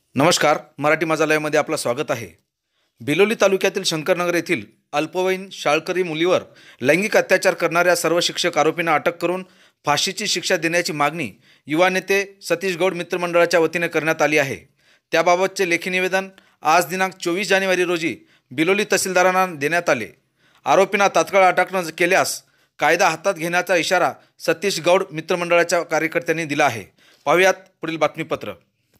नमस्कार, मराठी मजालयामध्ये आपलं स्वागत आहे। बिलोली तालुक्यातील शंकरनगर येथील अल्पवयीन शाळकरी मुलीवर लैंगिक अत्याचार करणाऱ्या सर्व शिक्षक आरोपींना अटक करून फाशीची शिक्षा देण्याची मागणी युवा नेते सतीश गौड मित्रमंडळाच्या वतीने करण्यात आली आहे। त्याबाबतचे लेखी निवेदन आज दिनांक 24 जानेवारी रोजी बिलोली तहसीलदारांना देण्यात आले। आरोपींना तात्काळ अटक न केल्यास कायदा हातात घेण्याचा इशारा सतीश गौड मित्रमंडळाच्या कार्यकर्त्यांनी दिला आहे। पाहूयात पुढील बातमीपत्र।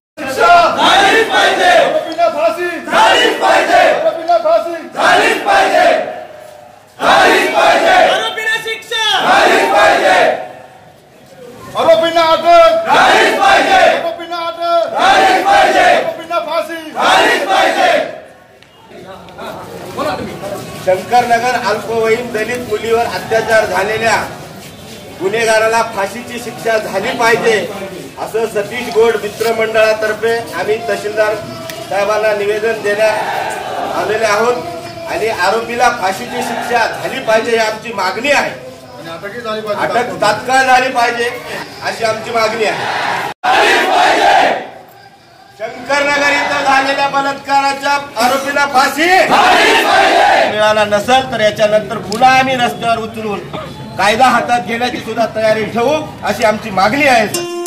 शंकरनगर अल्पवयीन दलित मुलीवर अत्याचार झालेल्या गुन्हेगाराला फाशीची शिक्षा झाली पाहिजे असं सतीश गौड मित्रमंडळातर्फे आम्ही तहसीलदार साहेबांना निवेदन देण्यात आलेले आहोत आणि आरोपीला फाशीची शिक्षा झाली पाहिजे ही आमची मागणी आहे। अटक तात्काळ झाली पाहिजे अशी आमची मागणी आहे। शंकरनगर इथं झालेल्या बलात्काराच्या आरोपीला फाशी मिळाला नसेल तर याच्यानंतर पुन्हा आम्ही रस्त्यावर उतरून कायदा हातात घेण्याची सुद्धा तयारी ठेवू अशी आमची मागणी आहे।